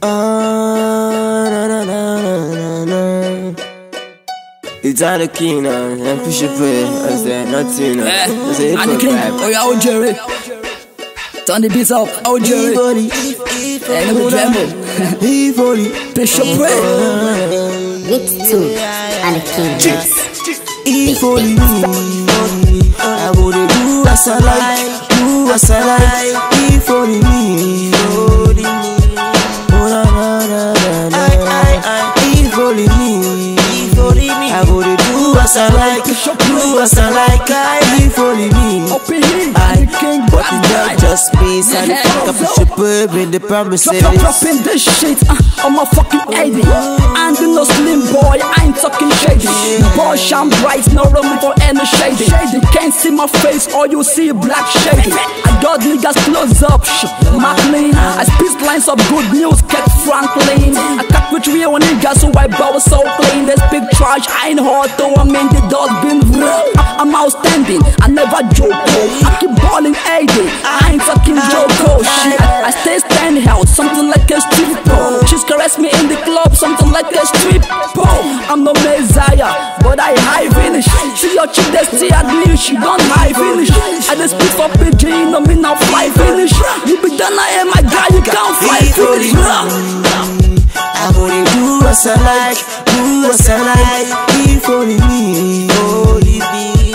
Na, na, na, na, na. It's all the king now, and push it play. I said nothing. I say and the king, oh yeah, old Jerry. Turn the beats up, old Jerry. And the demo. Bishop Way. Mix 2 and the king. Evoli me, I would do as I like, do as I like. Evoli me, oh na na na na. Evoli me, I would do as I like, do as I like. Evoli me, but it's not just me. I think I push a bird in the promises. Dropping this shit on my fucking 80. And the no slim boy, I ain't talking shady. Boy shine bright, no room for any shady. You can't see my face, all you see black shady. I got niggas close up, Mark Lean. I speak lines of good news, Cat Franklin. I cut with real niggas, so I bow so clean. They speak trash, I ain't hard though, I'm in the dustbin. I'm outstanding, I never joke. I keep balling 80, I ain't fucking Joko shit. I stay standing out, something like a street pole. She's caress me in the club, something like a street pole. I'm no messiah, but I high finish. See your chick that stay at me, she don't high finish. I just speak for PG, no me now fly finish. You be done, I am my guy, you can't fly finish. I wanna do as I like, do as I like. If only me, only me.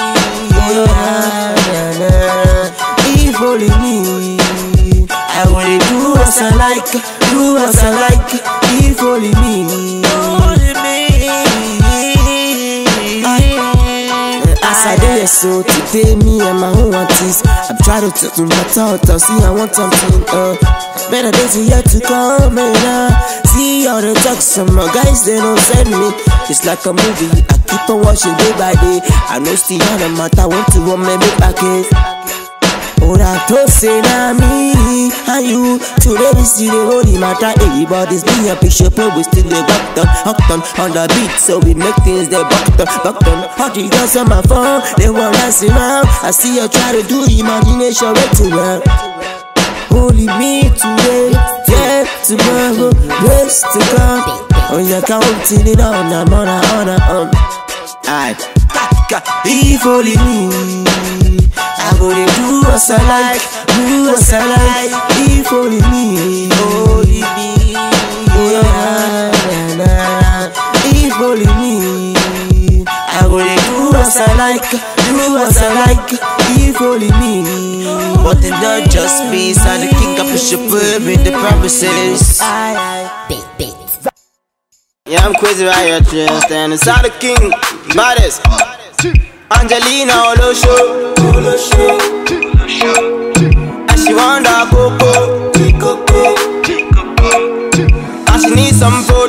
If only me, I wanna do as I like, do as I like. If only me, only me. As I did so today, me and my own artist, I'm trying to talk to my thoughts, see I want something, better days are yet to come, see all the talks, some guys they don't send me. It's like a movie, I keep on watching day by day. I know still on the matter, want to run me back it. Oh, that to say na me and you today we see the holy matter. Everybody's being a picture, but we still the hooked on the beat, so we make things they bucked on. Party girls on my phone, they want dancing around. I see you try to do imagination way too well. Holy me today, yeah, tomorrow, grace to come. Oh, you're counting it on, I'm on. If only me, I wanna do as I like, do as I like. If only me, only me. If only me, I wanna do as I like, do as I like. If only me, but it's not just me. So the king of the shepherd with the promises. Yeah, I'm crazy right here, understand? It's all the king, baddest. Angelina Olosho, and she want that coco, and she need some food.